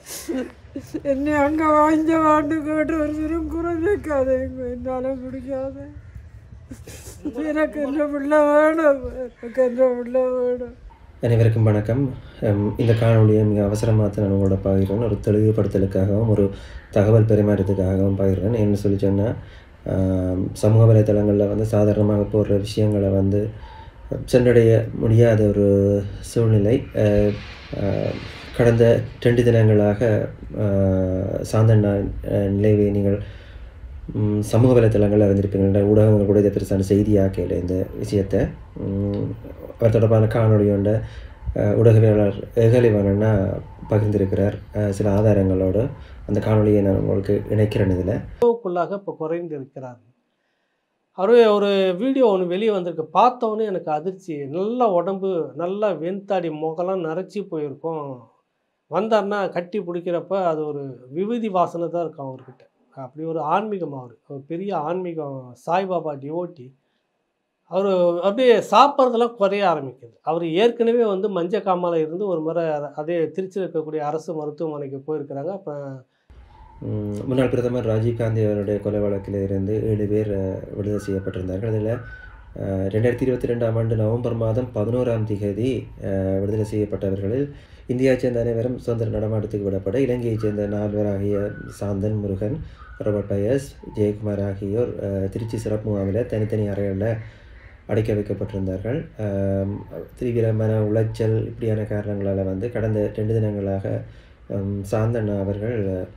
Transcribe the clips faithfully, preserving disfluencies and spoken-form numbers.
என்னை அங்கே வாங்க வாண்டு கேட்டு ஒரு சிறும் குறை வைக்காது என்னால் முடிக்காது. எனக்கு என்ன பிள்ளை வேணும், எனக்கு என்ன பிள்ளை வேணும். அனைவருக்கும் வணக்கம். இந்த காணொலியை மிக அவசரமாக நான் உங்களோட பகிர்றேன். ஒரு தெளிவுபடுத்தலுக்காகவும் ஒரு தகவல் பரிமாற்றத்துக்காகவும் பகிர்றேன். என்ன சொல்லி சொன்னால், சமூக வலைத்தளங்களில் வந்து சாதாரணமாக போடுற விஷயங்களை வந்து சென்றடைய முடியாத ஒரு சூழ்நிலை. கடந்த ரெண்டு தினங்களாக சாந்தண்ணா நிலைவை நீங்கள் சமூக வலைத்தளங்களில் அறிந்திருப்பீங்க. ஊடகங்கள் கூட இதை பெருசான செய்தியாக்கல இந்த விஷயத்தை. அவர் தொடர்பான காணொலியோட ஊடகவியலாளர் ஏகலிவானன்னா பகிர்ந்திருக்கிறார் சில ஆதாரங்களோடு. அந்த காணொலியை நான் உங்களுக்கு இணைக்கிறேன். இதில் க்குள்ளாக இப்போ குறைந்து இருக்கிறார். அவர் ஒரு வீடியோ ஒன்று வெளியே வந்திருக்கு. பார்த்தோன்னே எனக்கு அதிர்ச்சி. நல்ல உடம்பு, நல்லா வெண்தாடி, முகலாம் நரைச்சி போயிருக்கும். வந்தார்னா கட்டி பிடிக்கிறப்ப அது ஒரு விபூதி வாசனை தான் இருக்கும் அவர்கிட்ட. அப்படி ஒரு ஆன்மீகம். அவர் ஒரு பெரிய ஆன்மீகம், சாய்பாபா டிவோட்டி. அவர் அப்படியே சாப்பிட்றதெல்லாம் குறைய ஆரம்பிக்குது. அவர் ஏற்கனவே வந்து மஞ்சள் காமால இருந்து ஒரு முறை அதே திருச்சியில் இருக்கக்கூடிய அரசு மருத்துவமனைக்கு போயிருக்கிறாங்க. அப்போ முன்னாள் பிரதமர் ராஜீவ்காந்தி அவருடைய கொலை வழக்கில் இருந்து ஏழு பேர் விடுதலை செய்யப்பட்டிருந்தார்கள். அதில் ரெண்டாயிரத்தி இருபத்தி ரெண்டாம் ஆண்டு நவம்பர் மாதம் பதினோராம் தேதி விடுதலை செய்யப்பட்டவர்களில் இந்தியாவைச் சேர்ந்த அனைவரும் சுதந்திர நடமாட்டத்துக்கு விடப்பட இலங்கையைச் சேர்ந்த நால்வர் ஆகிய சாந்தன், முருகன், ரோபர்ட் பயஸ், ஜெயக்குமார் ஆகியோர் திருச்சி சிறப்பு முகாமில் தனித்தனி அறைகளில் அடைக்க வைக்கப்பட்டிருந்தார்கள். தீவிர மன உளைச்சல் இப்படியான காரணங்களால் வந்து கடந்த ரெண்டு தினங்களாக சாந்தண்ணா அவர்கள்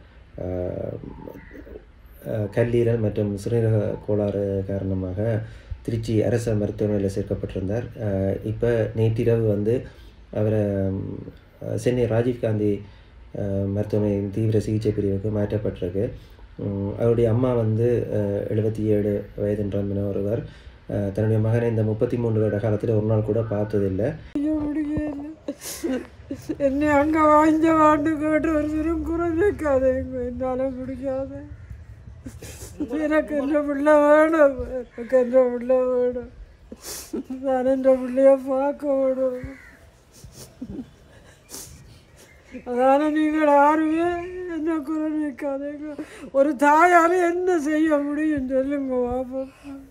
கல்லீரல் மற்றும் சிறுநீரக கோளாறு காரணமாக திருச்சி அரசு மருத்துவமனையில் சேர்க்கப்பட்டிருந்தார். இப்போ நேற்றிரவு வந்து அவரை சென்னை ராஜீவ்காந்தி மருத்துவமனையின் தீவிர சிகிச்சை பிரிவுக்கு மாற்றப்பட்டிருக்கு. அவருடைய அம்மா வந்து எழுபத்தி ஏழு வயதுன்ற ஒருவர் தன்னுடைய மகனை இந்த முப்பத்தி மூன்று வருட காலத்தில் ஒரு நாள் கூட பார்த்ததில்லை. என்னை அங்கே வாங்க வாண்டு கேட்டு ஒரு சிறும் குறை வைக்காது என்னால் முடிக்காது. எனக்கு என்ன பிள்ளை வேணும், எனக்கு என்ன பிள்ளை வேணும். நான் என்ற பிள்ளைய பார்க்க வேணும். அதான நீங்கள் யாருமே என்ன குறை வைக்காதீங்க. ஒரு தாயால் என்ன செய்ய முடியும் சொல்லுங்க பாப்போம்.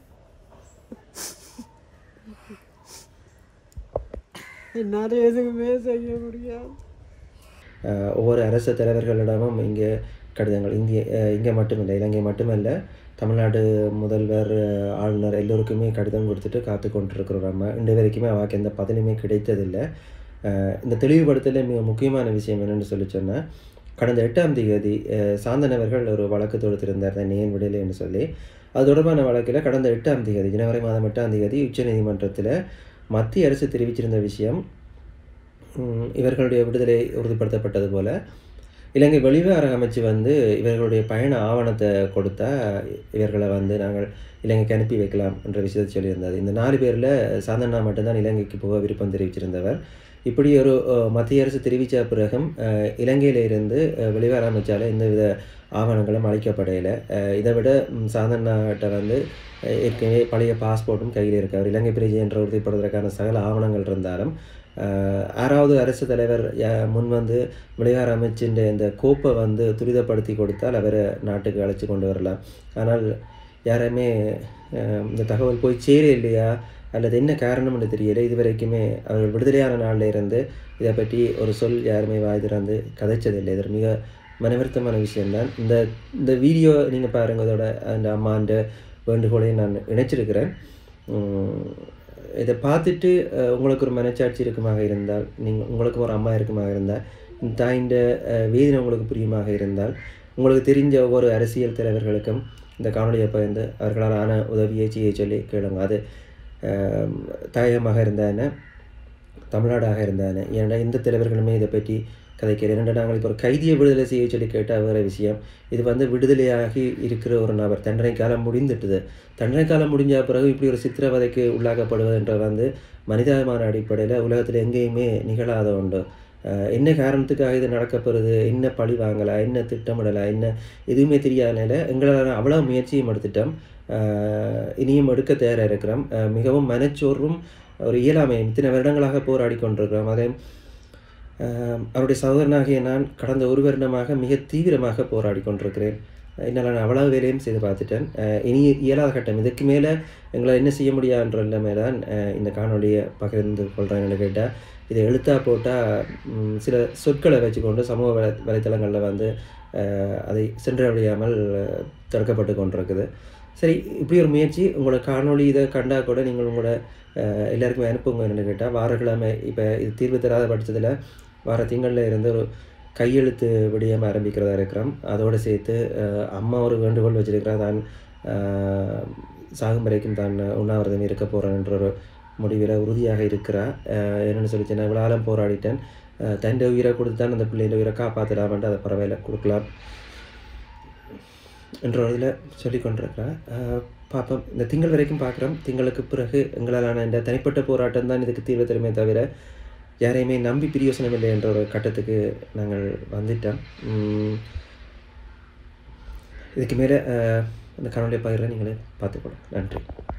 என்னால் எதுவுமே செய்ய முடியாது. ஒவ்வொரு அரசு தலைவர்களிடமும் இங்கே கடிதங்கள், இந்திய இங்கே மட்டுமில்லை, இலங்கை மட்டுமல்ல, தமிழ்நாடு முதல்வர், ஆளுநர் எல்லோருக்குமே கடிதம் கொடுத்துட்டு காத்து கொண்டிருக்கிறோம். நம்ம இன்று வரைக்குமே அவருக்கு எந்த பதிலுமே கிடைத்ததில்லை. இந்த தெளிவுபடுத்தல மிக முக்கியமான விஷயம் என்னென்னு சொல்லி சொன்னால், கடந்த எட்டாம் தேதி சாந்தனவர்கள் ஒரு வழக்கு தொடுத்திருந்தார் தான் நேன் விடலை என்று சொல்லி. அது தொடர்பான வழக்கில் கடந்த எட்டாம் தேதி ஜனவரி மாதம் எட்டாம் தேதி உச்சநீதிமன்றத்தில் மத்திய அரசு தெரிவிச்சிருந்த விஷயம், இவர்களுடைய விடுதலை உறுதிப்படுத்தப்பட்டது போல் இலங்கை வெளிவார அமைச்சு வந்து இவர்களுடைய பயண ஆவணத்தை கொடுத்தா இவர்களை வந்து நாங்கள் இலங்கைக்கு அனுப்பி வைக்கலாம் என்ற விஷயத்தை சொல்லியிருந்தது. இந்த நாலு பேரில் சாந்தண்ணா மட்டும்தான் இலங்கைக்கு போக விருப்பம் தெரிவிச்சிருந்தவர். இப்படி ஒரு மத்திய அரசு தெரிவித்த பிறகும் இலங்கையிலிருந்து வெளிவார அமைச்சால் எந்தவித ஆவணங்களும் அளிக்கப்படையில. இதை விட சாந்தண்ணாட்ட வந்து ஏற்கனவே பழைய பாஸ்போர்ட்டும் கையில் இருக்கு. அவர் இலங்கை பிரஜை என்ற உறுதிப்படுவதற்கான சகல ஆவணங்கள் இருந்தாலும் ஆறாவது அரசு தலைவர் முன் வந்து வெளிவார அமைச்சின் இந்த கோப்பை வந்து துரிதப்படுத்தி கொடுத்தால் அவரை நாட்டுக்கு அழைச்சி கொண்டு வரலாம். ஆனால் யாருமே இந்த தகவல் போய் சேர இல்லையா அல்லது என்ன காரணம் என்று தெரியலை. இது வரைக்குமே அவர்கள் விடுதலையான நாளில் இருந்து இதை பற்றி ஒரு சொல் யாருமே வாய் திறந்து கதைச்சதில்லை. இது மிக மனவருத்தமான விஷயம்தான். இந்த இந்த வீடியோ நீங்கள் பாருங்கள். இதோட அந்த அம்மாண்ட வேண்டுகோளையும் நான் இணைச்சிருக்கிறேன். இதை பார்த்துட்டு உங்களுக்கு ஒரு மனச்சாட்சி இருக்குமாக இருந்தால், நீங்கள் உங்களுக்கு ஒரு அம்மா இருக்குமாக இருந்தால், இந்த தாயின்ற வேதனை உங்களுக்கு புரியுமாக இருந்தால், உங்களுக்கு தெரிஞ்ச ஒவ்வொரு அரசியல் தலைவர்களுக்கும் இந்த காணொலியை பகிர்ந்து அவர்களால் ஆன உதவியை செய்ய சொல்லி கேளுங்க. அது தாயகமாக இருந்தானே, தமிழ்நாடாக இருந்தானே, ஏன்னா எந்த தலைவர்களுமே இதை பற்றி கதைக்கிறேன். ஏன்னா நாங்கள் இப்போ ஒரு கைதியை விடுதலை செய்ய சொல்லி கேட்டால் வேறு விஷயம். இது வந்து விடுதலையாகி இருக்கிற ஒரு நபர், தண்டனை காலம் முடிந்துட்டுது. தண்டனை காலம் முடிஞ்ச பிறகு இப்படி ஒரு சித்திரவதைக்கு உள்ளாக்கப்படுவதுன்ற வந்து மனிதாபிமான அடிப்படையில் உலகத்தில் எங்கேயுமே நிகழாத உண்டு. என்ன காரணத்துக்காக இது நடக்கப்படுது, என்ன பழி வாங்கலாம், என்ன திட்டமிடலாம், என்ன எதுவுமே தெரியாதனால எங்களால் அவ்வளோ முயற்சியும் எடுத்துட்டோம். இனியும் எடுக்க தயாராக இருக்கிறோம். மிகவும் மனச்சோர்வும் ஒரு இயலாமை இத்தனை வருடங்களாக போராடி கொண்டிருக்கிறோம். அதே அவருடைய சகோதரனாகிய நான் கடந்த ஒரு வருடமாக மிக தீவிரமாக போராடி கொண்டிருக்கிறேன். என்னால் நான் அவ்வளவு வேலையும் செய்து பார்த்துட்டேன். இனி இயலாத கட்டம், இதுக்கு மேலே எங்களை என்ன செய்ய முடியாதுன்ற நிலைமை தான் இந்த காணொலியை பகிர்ந்து கொள்கிறேன்னு கேட்டால், இதை எழுத்தாக போட்டால் சில சொற்களை வச்சுக்கொண்டு சமூக வலை வலைத்தளங்களில் வந்து அதை சென்றடையாமல் தடுக்கப்பட்டு கொண்டிருக்குது. சரி, இப்படி ஒரு முயற்சி உங்களோட காணொலி இதை கண்டால் கூட நீங்கள் உங்களோட எல்லாருக்குமே அனுப்புங்க என்னென்னு கேட்டால், வாரக்கிழமை இப்போ இது தீர்வு தராத பட்சத்தில் வார திங்களில் இருந்து ஒரு கையெழுத்து விடயம் ஆரம்பிக்கிறதா இருக்கிறோம். அதோடு சேர்த்து அம்மா ஒரு வேண்டுகோள் வச்சிருக்கிறா, தான் சாகும் வரைக்கும் தான் உண்ணாவிரதம் இருக்க போகிறேன்ற ஒரு முடிவில் உறுதியாக இருக்கிறா. என்னென்னு சொல்லிச்சு, நான் இவ்வளோ ஆழம் போராடிட்டேன், தன் உயிரை கொடுத்து தான் அந்த பிள்ளைகளை உயிரை காப்பாற்றலாமன்ட்டு அதை பரவாயில்ல கொடுக்கலாம் என்ற ஒரு இதில் சொல்லி கொண்டிருக்கிறேன். பார்ப்போம், இந்த திங்கள் வரைக்கும் பார்க்குறோம். திங்களுக்கு பிறகு எங்களாலான இந்த தனிப்பட்ட போராட்டம் தான் இதுக்கு தீர்வு தருமே தவிர யாரையுமே நம்பி பிரியோசனம் இல்லை என்ற ஒரு கட்டத்துக்கு நாங்கள் வந்துட்டோம். இதுக்கு மேலே அந்த காணொலியை பகிர்ற நீங்களே பார்த்துக்கொள்ளும். நன்றி.